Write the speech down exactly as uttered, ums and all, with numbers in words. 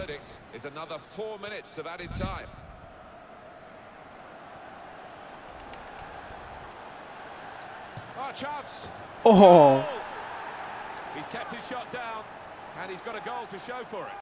verdict is another four minutes of added time. Oh, chance! Oh! He's kept his shot down, and he's got a goal to show for it.